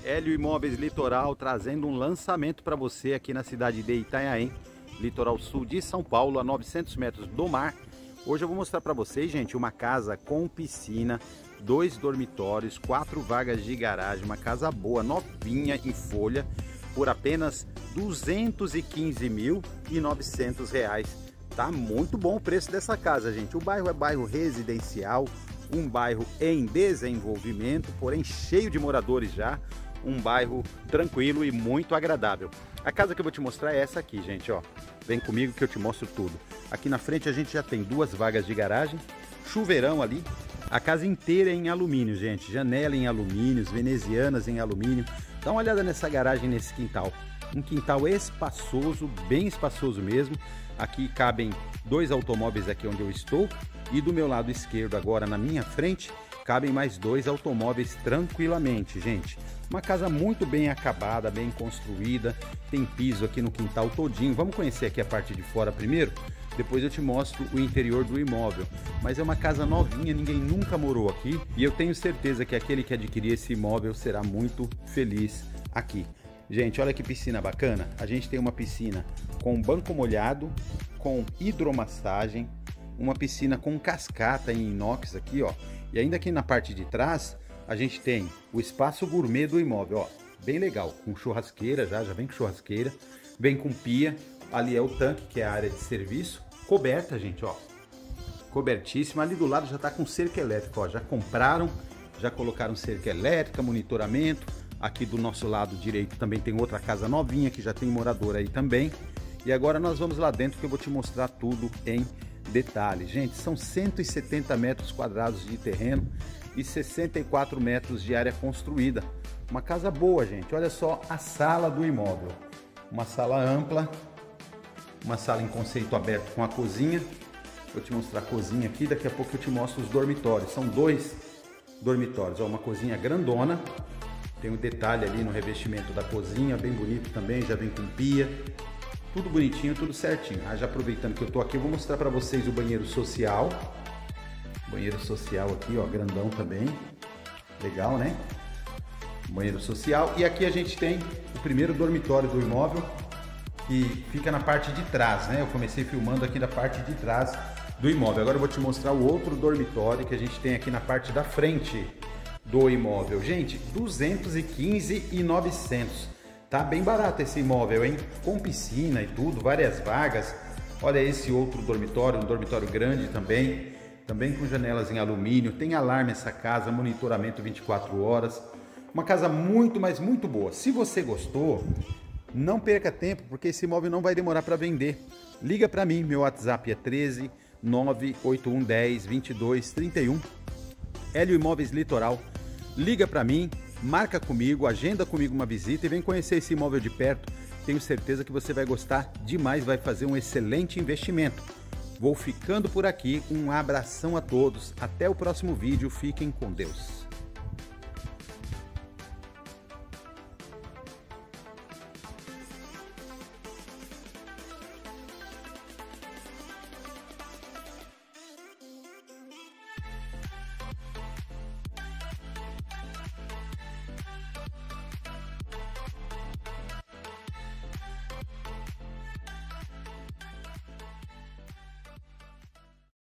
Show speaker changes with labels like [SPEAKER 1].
[SPEAKER 1] Hélio Imóveis Litoral trazendo um lançamento para você aqui na cidade de Itanhaém, litoral sul de São Paulo, a 900 metros do mar. Hoje eu vou mostrar para vocês, gente, uma casa com piscina, 2 dormitórios, 4 vagas de garagem, uma casa boa, novinha em folha, por apenas R$ 215.900. Tá muito bom o preço dessa casa, gente. O bairro é bairro residencial, um bairro em desenvolvimento, porém cheio de moradores já. Um bairro tranquilo e muito agradável. A casa que eu vou te mostrar é essa aqui, gente, ó. Vem comigo que eu te mostro tudo. Aqui na frente a gente já tem 2 vagas de garagem, chuveirão ali. A casa inteira é em alumínio, gente. Janela em alumínio, venezianas em alumínio. Dá uma olhada nessa garagem, nesse quintal. Um quintal espaçoso, bem espaçoso mesmo. Aqui cabem 2 automóveis aqui onde eu estou. E do meu lado esquerdo, agora na minha frente, cabem mais 2 automóveis tranquilamente, gente. Uma casa muito bem acabada, bem construída. Tem piso aqui no quintal todinho. Vamos conhecer aqui a parte de fora primeiro? Depois eu te mostro o interior do imóvel. Mas é uma casa novinha, ninguém nunca morou aqui. E eu tenho certeza que aquele que adquirir esse imóvel será muito feliz aqui. Gente, olha que piscina bacana. A gente tem uma piscina com banco molhado, com hidromassagem. Uma piscina com cascata em inox aqui, ó. E ainda aqui na parte de trás, a gente tem o espaço gourmet do imóvel, ó. Bem legal, com churrasqueira, já vem com churrasqueira. Vem com pia, ali é o tanque, que é a área de serviço. Coberta, gente, ó. Cobertíssima. Ali do lado já tá com cerca elétrica, ó. Já compraram, já colocaram cerca elétrica, monitoramento. Aqui do nosso lado direito também tem outra casa novinha, que já tem morador aí também. E agora nós vamos lá dentro que eu vou te mostrar tudo em detalhes. Gente, são 170 metros quadrados de terreno e 64 metros de área construída. Uma casa boa, gente. Olha só a sala do imóvel. Uma sala ampla, uma sala em conceito aberto com a cozinha. Vou te mostrar a cozinha aqui, daqui a pouco eu te mostro os dormitórios. São 2 dormitórios, ó, uma cozinha grandona. Tem um detalhe ali no revestimento da cozinha, bem bonito também, já vem com pia. Tudo bonitinho, tudo certinho. Já aproveitando que eu tô aqui, eu vou mostrar para vocês o banheiro social. Banheiro social aqui, ó, grandão também. Legal, né? Banheiro social. E aqui a gente tem o primeiro dormitório do imóvel, que fica na parte de trás, né? Eu comecei filmando aqui da parte de trás do imóvel. Agora eu vou te mostrar o outro dormitório que a gente tem aqui na parte da frente do imóvel. Gente, R$ 215.900. Tá bem barato esse imóvel, hein? Com piscina e tudo, várias vagas. Olha esse outro dormitório, um dormitório grande também. Também com janelas em alumínio. Tem alarme essa casa, monitoramento 24 horas. Uma casa muito, mas muito boa. Se você gostou, não perca tempo, porque esse imóvel não vai demorar para vender. Liga para mim, meu WhatsApp é 13 981 10 22 31. Hélio Imóveis Litoral. Liga para mim. Marca comigo, agenda comigo uma visita e vem conhecer esse imóvel de perto. Tenho certeza que você vai gostar demais, vai fazer um excelente investimento. Vou ficando por aqui, um abração a todos. Até o próximo vídeo, fiquem com Deus.